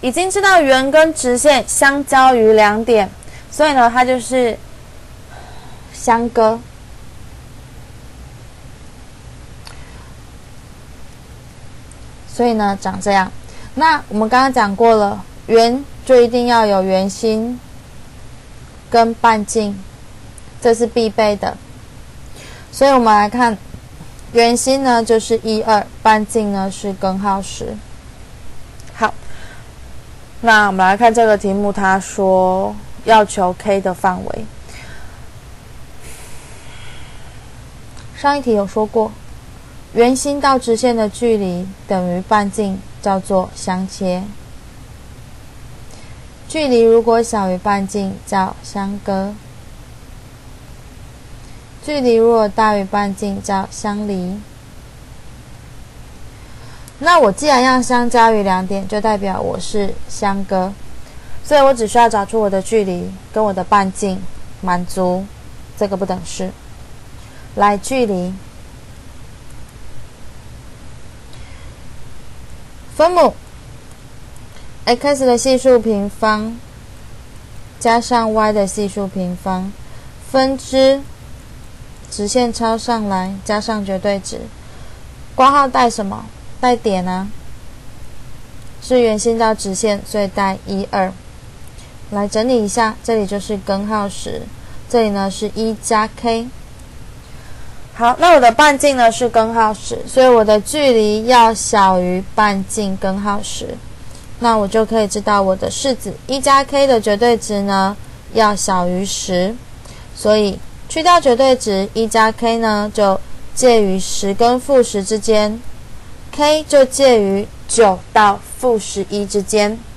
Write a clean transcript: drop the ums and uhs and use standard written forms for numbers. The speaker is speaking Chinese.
已经知道圆跟直线相交于2点，所以呢，它就是相割。所以呢，长这样。那我们刚刚讲过了，圆就一定要有圆心跟半径，这是必备的。所以我们来看，圆心呢就是1、2，半径呢是根号10。好，那我们来看这个题目，它说要求 K 的范围。上一题有说过，圆心到直线的距离等于半径，叫做相切。距离如果小于半径，叫相割。距离如果大于半径，叫相离。那我既然要相交于2点，就代表我是相割，所以我只需要找出我的距离跟我的半径，满足这个不等式。来，距离分母 x 的系数平方加上 y 的系数平方分之直线抄上来加上绝对值，括号带什么？带点啊，是圆心到直线，所以带1、2。来整理一下，这里就是根号10，这里呢是1加 k。好，那我的半径呢是根号10，所以我的距离要小于半径根号10。那我就可以知道我的式子1加 k 的绝对值呢要小于10，所以去掉绝对值1加 k 呢就介于10跟-10之间， k 就介于9到-11之间。